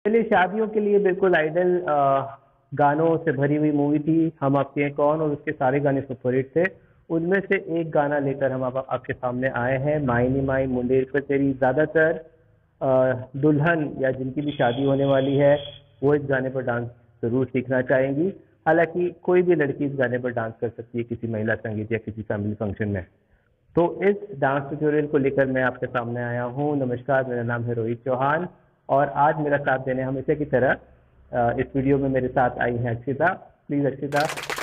चलिए, शादियों के लिए बिल्कुल आइडल गानों से भरी हुई मूवी थी हम आपके हैं कौन, और उसके सारे गाने सुपरहिट थे। उनमें से एक गाना लेकर हम आपके सामने आए हैं, मायनी माई मुंडेर पर तेरी। ज़्यादातर दुल्हन या जिनकी भी शादी होने वाली है वो इस गाने पर डांस जरूर सीखना चाहेंगी। हालांकि कोई भी लड़की इस गाने पर डांस कर सकती है किसी महिला संगीत या किसी फैमिली फंक्शन में। तो इस डांस ट्यूटोरियल को लेकर मैं आपके सामने आया हूँ। नमस्कार, मेरा नाम है रोहित चौहान और आज मेरा साथ देने हमेशा की तरह इस वीडियो में मेरे साथ आई है अक्षिता। प्लीज अक्षिता।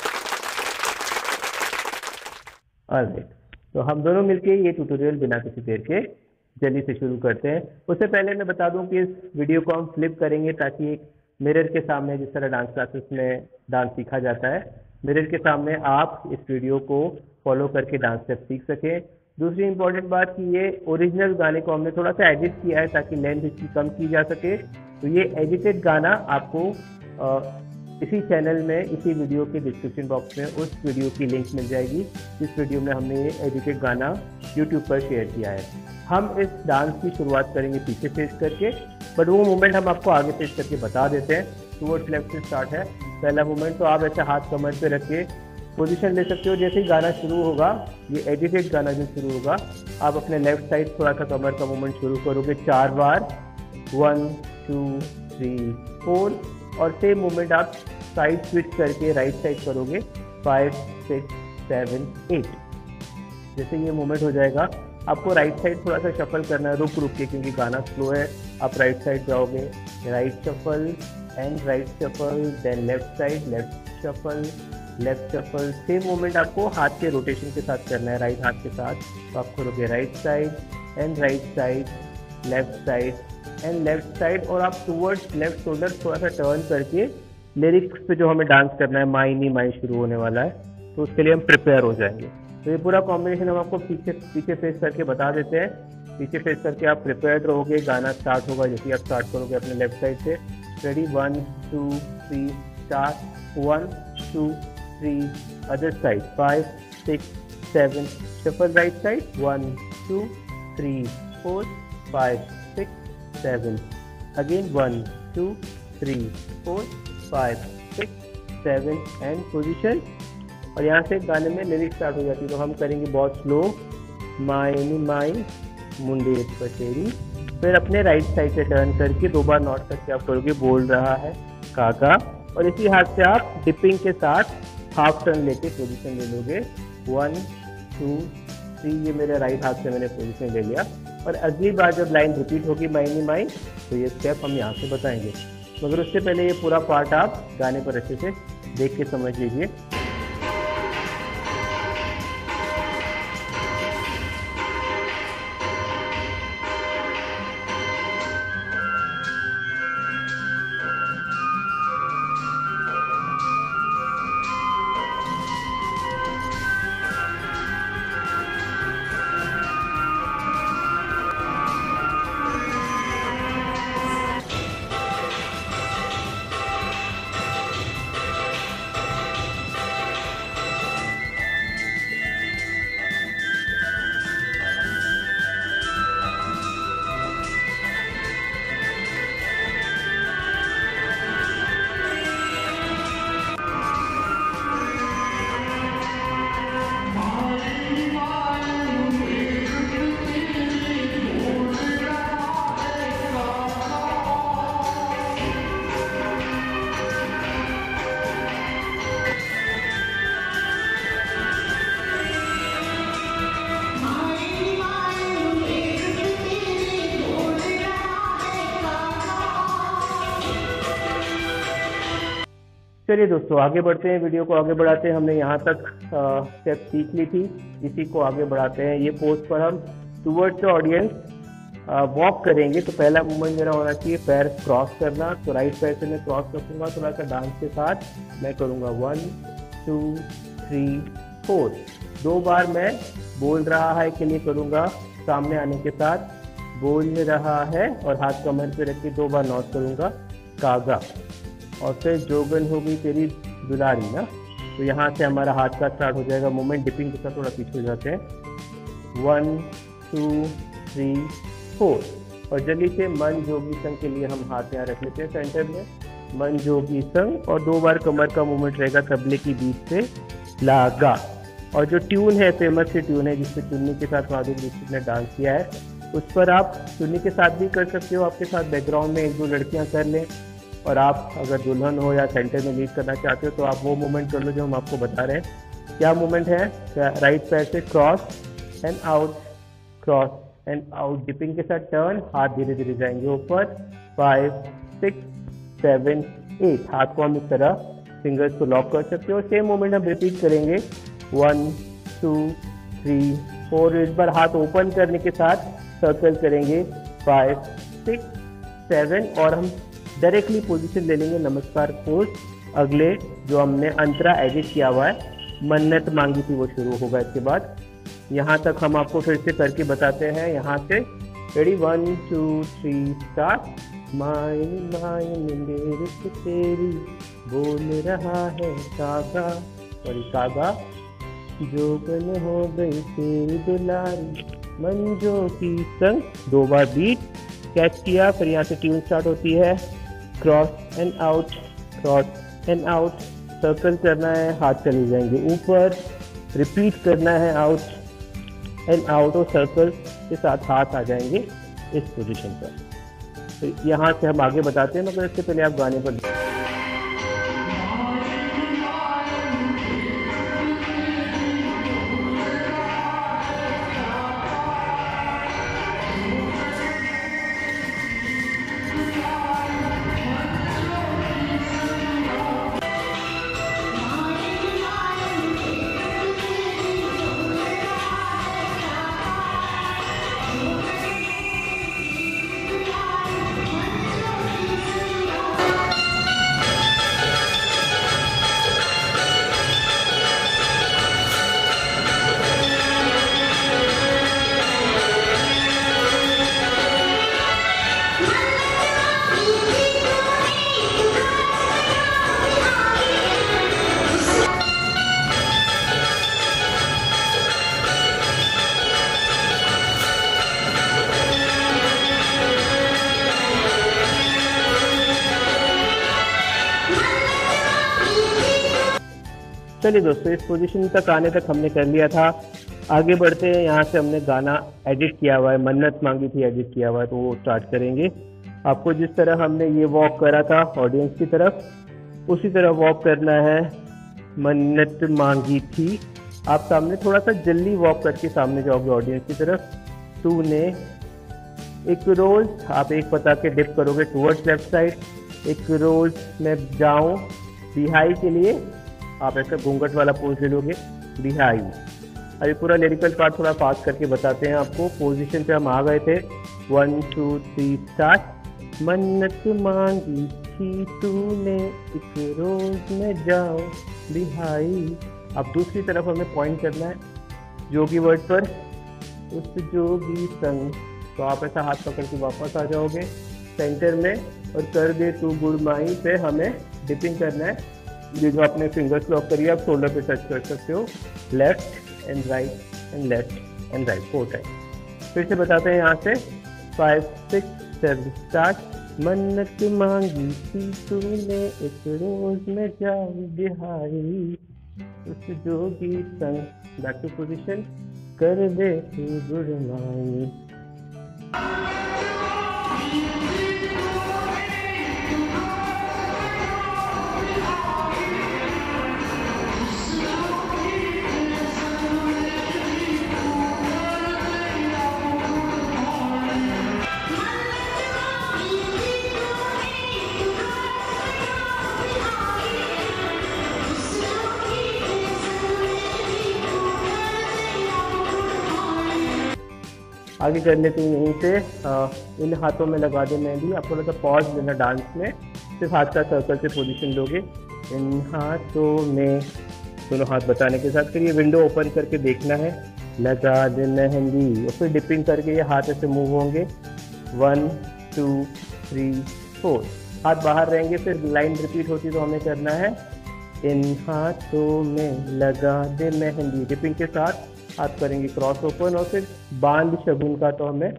ऑलराइट, तो हम दोनों मिलके ये ट्यूटोरियल बिना किसी देर के जल्दी से शुरू करते हैं। उससे पहले मैं बता दूं कि इस वीडियो को हम फ्लिप करेंगे ताकि एक मिरर के सामने, जिस तरह डांस क्लासेस में डांस सीखा जाता है, मिरर के सामने आप इस वीडियो को फॉलो करके डांस स्टेप सीख सकें। दूसरी इंपॉर्टेंट बात कि ये ओरिजिनल गाने को हमने थोड़ा सा एडिट किया है ताकि लेंथ इसकी कम की जा सके। तो ये एडिटेड गाना आपको इसी चैनल में, इसी वीडियो के डिस्क्रिप्शन बॉक्स में उस वीडियो की लिंक मिल जाएगी जिस वीडियो में हमने ये एडिटेड गाना यूट्यूब पर शेयर किया है। हम इस डांस की शुरुआत करेंगे पीछे फेस करके, बट वो मूवमेंट हम आपको आगे फेस करके बता देते हैं। टूवर्ड्स लेफ्ट से स्टार्ट है पहला मूवमेंट, तो आप ऐसे हाथ कमर पे रख के पोजीशन ले सकते हो। जैसे ही गाना शुरू होगा, ये एडिटेड गाना जो शुरू होगा, आप अपने लेफ्ट साइड थोड़ा सा कमर का मूवमेंट शुरू करोगे 4 बार, 1 2 3 4, और सेम मूवमेंट आप साइड स्विच करके राइट साइड करोगे 5 6 7 8। जैसे ये मूवमेंट हो जाएगा, आपको राइट साइड थोड़ा सा शफल करना है रुक रुक के, क्योंकि गाना स्लो है। आप राइट साइड जाओगे, right shuffle and right shuffle, then left side, left shuffle, left shuffle. Same movement आपको हाथ के रोटेशन के साथ करना है, राइट हाथ के साथ। तो आप करोगे right side and right side, left side and left side, और आप टूवर्ड्स लेफ्ट शोल्डर थोड़ा सा टर्न करके लिरिक्स पे जो हमें डांस करना है, माई नी माई शुरू होने वाला है, तो उसके लिए हम प्रिपेयर हो जाएंगे। तो ये पूरा कॉम्बिनेशन हम आपको पीछे फेस करके बता देते हैं। पीछे फेस करके आप प्रिपेयर्ड रहोगे, गाना स्टार्ट होगा जैसे आप स्टार्ट करोगे अपने लेफ्ट साइड से। Ready, 1 2 3 start. 1 2 3, other side 5 6 7, shuffle right side 1 2 3 4 5 6 7, again 1 2 3 4 5 6 7 and position. और यहाँ से गाने में लिरिक्स स्टार्ट हो जाती है, तो हम करेंगे बहुत स्लो, मायनी माई मुंडेर पर तेरी। फिर अपने राइट साइड से टर्न करके 2 बार नॉट करके आप करोगे, बोल रहा है काका, और इसी हाथ से आप डिपिंग के साथ हाफ टर्न लेके पोजीशन ले लोगे। 1 2 3, ये मेरे राइट हाथ से मैंने पोजीशन ले लिया। और अगली बार जब लाइन रिपीट होगी मायनी माई, तो ये स्टेप हम यहाँ से बताएंगे, मगर उससे पहले ये पूरा पार्ट आप गाने पर अच्छे से देख के समझ लीजिए। चलिए दोस्तों, आगे बढ़ते हैं, वीडियो को आगे बढ़ाते हैं। हमने यहाँ तक स्टेप सीख ली थी, इसी को आगे बढ़ाते हैं। ये पोज पर हम टूवर्ड्स द ऑडियंस वॉक करेंगे। तो पहला मूवमेंट मेरा होना चाहिए पैर क्रॉस करना, तो राइट पैर से मैं क्रॉस करूँगा, थोड़ा सा डांस के साथ मैं करूँगा 1 2 3 4। 2 बार मैं बोल रहा है के लिए करूँगा, सामने आने के साथ बोल रहा है, और हाथ कमर पे रख के 2 बार नॉट करूँगा कागा। और फिर जोगन हो गई तेरी दुलारी ना, तो यहाँ से हमारा हाथ का स्टार्ट हो जाएगा मूवमेंट। डिपिंग के साथ थोड़ा पीछे हो जाते हैं। 1 2 3 4। और जल्दी से मन जोगी संग के लिए हम हाथ यहाँ रख लेते हैं सेंटर में, मन जोगी संग, और 2 बार कमर का मूवमेंट रहेगा तबले की बीट से लागा। और जो ट्यून है, फेमस सी ट्यून है जिसपे चुन्नी के साथ माधुरी दीक्षित ने डांस किया है, उस पर आप चुन्नी के साथ भी कर सकते हो, आपके साथ बैकग्राउंड में 1-2 लड़कियां कर लें, और आप अगर दुल्हन हो या सेंटर में लीड करना चाहते हो तो आप वो मूवमेंट कर लो जो हम आपको बता रहे हैं। क्या मूवमेंट है? राइट पैर से cross and out, cross and out, dipping के साथ टर्न, हाथ धीरे धीरे जाएंगे ऊपर, 5, 6, 7, 8, हाथ को हम इस तरह फिंगर्स को लॉक कर सकते हो। सेम मूवमेंट हम रिपीट करेंगे, 1, 2, 3, 4, इस बार हाथ ओपन करने के साथ सर्कल करेंगे, 5, 6, 7, और हम डायरेक्टली पोजीशन ले लेंगे नमस्कार पोज। अगले जो हमने अंतरा एडिट किया हुआ है, मन्नत मांगी थी, वो शुरू होगा इसके बाद। यहाँ तक हम आपको फिर से करके बताते हैं, यहाँ से रेडी, 1, 2, 3 स्टार्ट। मायन मायन मेरे से तेरी बोल रहा है कागा, और कागा जोगन हो गई तेरी दुलारी मंजो की संग, 2 बार बीट कैच किया। फिर यहाँ से ट्यून स्टार्ट होती है, cross and out, cross and out, circle करना है, हाथ चले जाएंगे ऊपर, रिपीट करना है, आउट एंड आउट, और सर्कल के साथ हाथ आ जाएंगे इस पोजीशन पर। तो यहाँ से हम आगे बताते हैं, मगर इससे पहले आप गाने पर चलिए दोस्तों, इस पोजीशन तक आने तक हमने कर लिया था। आगे बढ़ते हैं, यहाँ से हमने गाना एडिट किया हुआ है, मन्नत मांगी थी एडिट किया हुआ है, तो वो स्टार्ट करेंगे। आपको जिस तरह हमने ये वॉक करा था ऑडियंस की तरफ, उसी तरह वॉक करना है, मन्नत मांगी थी। आप सामने थोड़ा सा जल्दी वॉक करके सामने जाओगे ऑडियंस की तरफ। तूने एक रोज, आप एक बता के डिप करोगे टूवर्ड्स लेफ्ट साइड, एक रोज मैं जाऊं बिहाई के लिए आप ऐसा घूंघट वाला पोज ले लोगे, बिहाई। अभी पूरा लिरिकल पार्ट थोड़ा पास करके बताते हैं आपको। पोजीशन पे हम आ गए थे, 1, 2, 3 स्टार्ट। मन्नत मांगी थी तूने एक रोज में जाओ बिहाई। अब दूसरी तरफ हमें पॉइंट करना है जोगी वर्ड पर, उस जोगी संग, तो आप ऐसा हाथ पकड़ के वापस आ जाओगे सेंटर में, और कर दे तू गुड़माई पे हमें डिपिंग करना है। ये जो आपने फिंगर्स लॉक करिए, आप शोल्डर पे टच कर सकते हो, left and right and left and right 4 time. फिर से बताते हैं यहाँ से, 5, 6, 7 स्टार्ट। मन्नत मांगी थी तूने एक रोज में जाओ बिहारी, उस जोगी संग, बैक टू पोजीशन, कर दे तू गुड़माई। आगे कर लेते हैं यहीं से, इन हाथों में लगा दे मेहंदी। आप थोड़ा सा पॉज लेना डांस में, सिर्फ हाथ का सर्कल से पोजीशन लोगे। इन हाथों में, दोनों हाथ बताने के साथ, फिर ये विंडो ओपन करके देखना है, लगा दे मेहंदी, और फिर डिपिंग करके ये हाथ ऐसे मूव होंगे, 1, 2, 3, 4, हाथ बाहर रहेंगे। फिर लाइन रिपीट होती तो हमें करना है, इन हाथों में लगा दे मेहंदी, डिपिंग के साथ हाथ करेंगे क्रॉस ओपन, और फिर बांध शगुन का तो हमें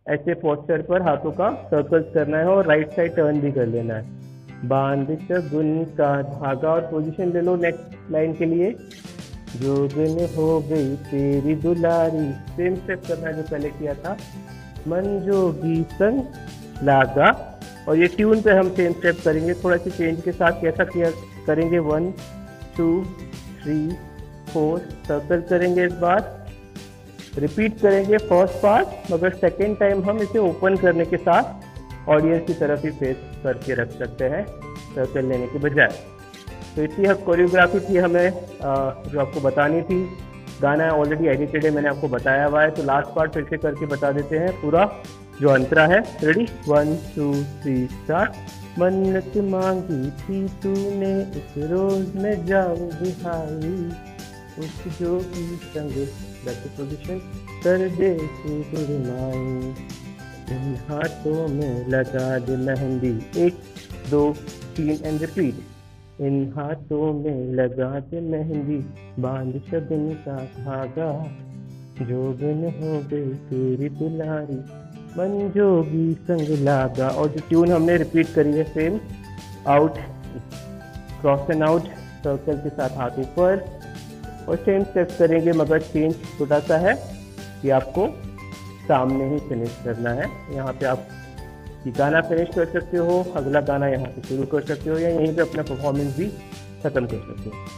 ऐसे पोस्चर पर हाथों का सर्कल्स करना है और राइट साइड टर्न भी कर लेना है। बांध शगुन का धागा, और पोजीशन ले लो नेक्स्ट लाइन के लिए। जोगन हो गई तेरी दुलारी, सेम स्टेप करना है जो पहले किया था। मन जोगी संग लागा, और ये ट्यून पे हम सेम स्टेप करेंगे थोड़ा सी चेंज के साथ। कैसा किया करेंगे, 1 2 3 4 सर्कल करेंगे, इस बार रिपीट करेंगे फर्स्ट पार्ट, मगर सेकेंड टाइम हम इसे ओपन करने के साथ ऑडियंस की तरफ ही फेस करके रख सकते हैं सर्कल लेने के बजाय। तो इतनी कोरियोग्राफी थी हमें जो आपको बतानी थी। गाना ऑलरेडी एडिटेड है, मैंने आपको बताया हुआ है, तो लास्ट पार्ट फिर से करके बता देते हैं पूरा जो अंतरा है। Ready, 1 2 3 start. मन्नत मांगी थी तूने इस रोज में जाऊं बिहारी, उस जोगी संग पोजिशन कर दे गुरमाई, इन हाथों में लगा दे मेहंदी। 1 2 3 एंड रिपीट। इन हाथों में लगा दे मेहंदी, बांध शगुन का धागा, जोगन हो गई तेरी दुलारी, मन जोगी संग लागा। और जो ट्यून हमने रिपीट करी है same, out cross and out, circle के साथ हाथ ऊपर, और सेम स्टेप करेंगे, मगर चेंज छोटा सा है कि आपको सामने ही फिनिश करना है। यहाँ पे आप ये गाना फिनिश कर सकते हो, अगला गाना यहाँ से शुरू कर सकते हो, या यहीं पे अपना परफॉर्मेंस भी खत्म कर सकते हो।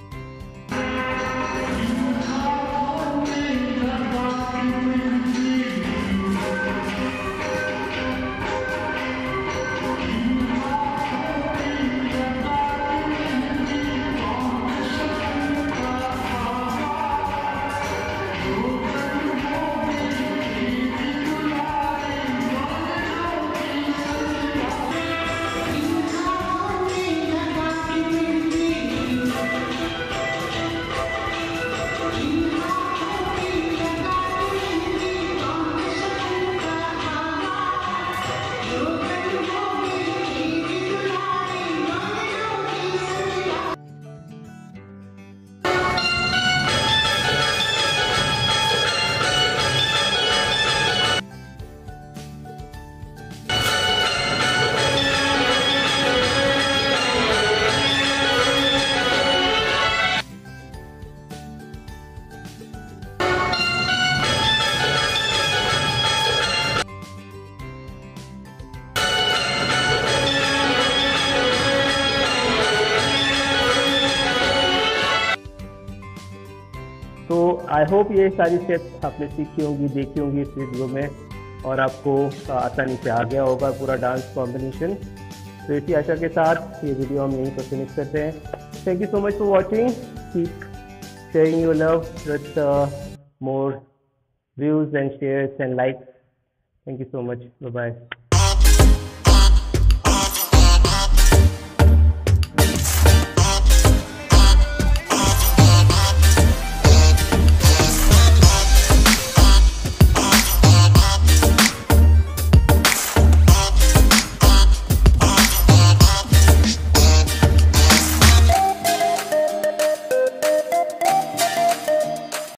तो आई होप ये सारी स्टेप्स आपने सीखी होंगी, देखी होंगी इस वीडियो में, और आपको आसानी से आ गया होगा पूरा डांस कॉम्बिनेशन। तो इसी आशा के साथ ये वीडियो हम यहीं पर फिनिश करते हैं। Thank you so much for watching, keep sharing your love with more views and shares and likes. Thank you so much, bye bye.